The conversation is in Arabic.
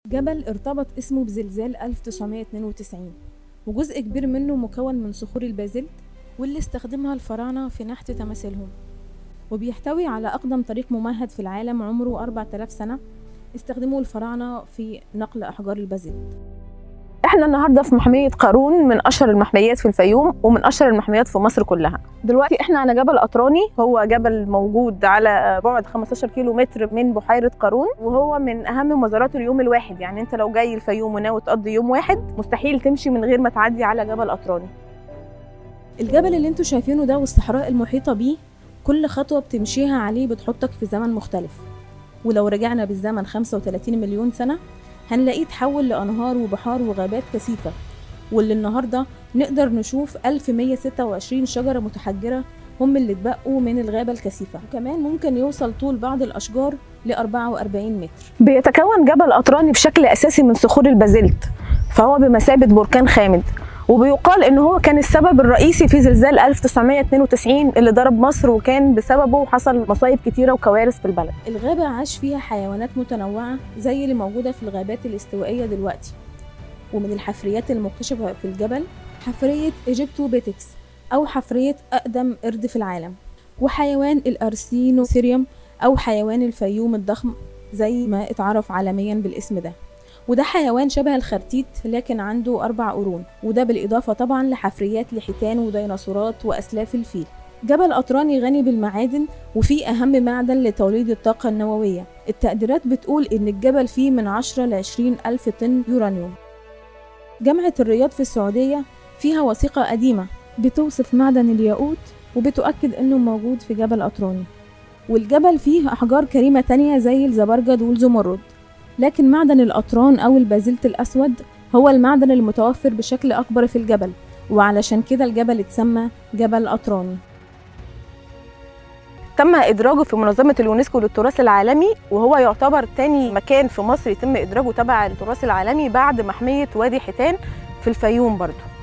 جبل ارتبط اسمه بزلزال 1992، وجزء كبير منه مكون من صخور البازلت واللي استخدمها الفراعنة في نحت تماثيلهم، وبيحتوي على أقدم طريق ممهد في العالم عمره 4000 سنة استخدموه الفراعنة في نقل أحجار البازلت. احنا النهارده في محمية قارون، من أشهر المحميات في الفيوم ومن أشهر المحميات في مصر كلها. دلوقتي احنا على جبل أطراني، هو جبل موجود على بعد 15 كيلو متر من بحيرة قارون، وهو من أهم مزارات اليوم الواحد. يعني انت لو جاي الفيوم وناوي تقضي يوم واحد مستحيل تمشي من غير ما تعدي على جبل أطراني. الجبل اللي انتوا شايفينه ده والصحراء المحيطة بيه، كل خطوة بتمشيها عليه بتحطك في زمن مختلف، ولو رجعنا بالزمن 35 مليون سنة هنلاقيه تحول لأنهار وبحار وغابات كثيفة، واللي النهاردة نقدر نشوف 1126 شجرة متحجرة هم اللي اتبقوا من الغابة الكثيفة، وكمان ممكن يوصل طول بعض الأشجار ل 44 متر. بيتكون جبل أطراني بشكل أساسي من صخور البازلت، فهو بمثابة بركان خامد، وبيقال إن هو كان السبب الرئيسي في زلزال 1992 اللي ضرب مصر، وكان بسببه حصل مصايب كتيرة وكوارث في البلد. الغابة عاش فيها حيوانات متنوعة زي اللي موجودة في الغابات الاستوائية دلوقتي، ومن الحفريات المكتشفة في الجبل حفرية إيجيبتوبيتكس أو حفرية أقدم قرد في العالم، وحيوان الأرسينوثيريوم أو حيوان الفيوم الضخم زي ما اتعرف عالميا بالاسم ده، وده حيوان شبه الخرتيت لكن عنده 4 قرون، وده بالإضافة طبعا لحفريات لحيتان وديناصورات وأسلاف الفيل. جبل أطراني غني بالمعادن، وفيه أهم معدن لتوليد الطاقة النووية. التقديرات بتقول إن الجبل فيه من 10 ل 20 ألف طن يورانيوم. جامعة الرياض في السعودية فيها وثيقة قديمة بتوصف معدن الياقوت وبتؤكد إنه موجود في جبل أطراني، والجبل فيه أحجار كريمة تانية زي الزبرجد والزمرد، لكن معدن الأطران أو البازلت الأسود هو المعدن المتوفر بشكل أكبر في الجبل، وعلشان كده الجبل اتسمى جبل أطراني. تم إدراجه في منظمة اليونسكو للتراث العالمي، وهو يعتبر تاني مكان في مصر يتم إدراجه تبع التراث العالمي بعد محمية وادي حيتان في الفيوم برضو.